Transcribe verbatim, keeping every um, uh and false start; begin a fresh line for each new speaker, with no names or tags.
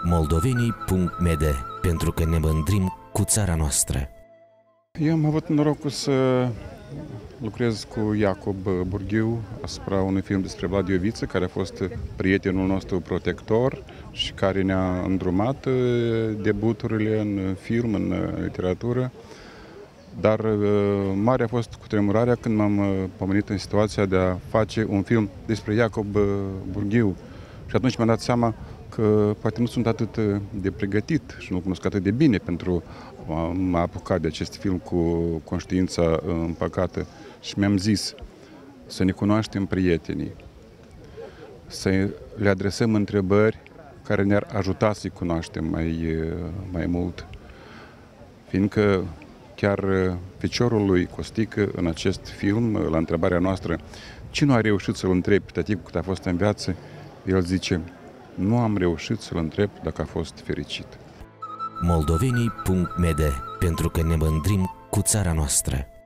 moldovenii punct m d, pentru că ne mândrim cu țara noastră.
Eu am avut norocul să lucrez cu Iacob Burghiu asupra unui film despre Vlad Ioviță, care a fost prietenul nostru protector și care ne-a îndrumat debuturile în film, în literatură. Dar mare a fost cutremurarea când m-am pomenit în situația de a face un film despre Iacob Burghiu. Și atunci mi-am dat seama că poate nu sunt atât de pregătit și nu cunosc atât de bine pentru a mă apuca de acest film cu conștiința împăcată. Și mi-am zis să ne cunoaștem prietenii, să le adresăm întrebări care ne-ar ajuta să-i cunoaștem mai, mai mult. Fiindcă chiar feciorul lui Costică, în acest film, la întrebarea noastră, cine a reușit să-l întrebi pe tăticul cât a fost în viață, el zice, nu am reușit să-l întreb dacă a fost fericit.
moldovenii punct m d, pentru că ne mândrim cu țara noastră.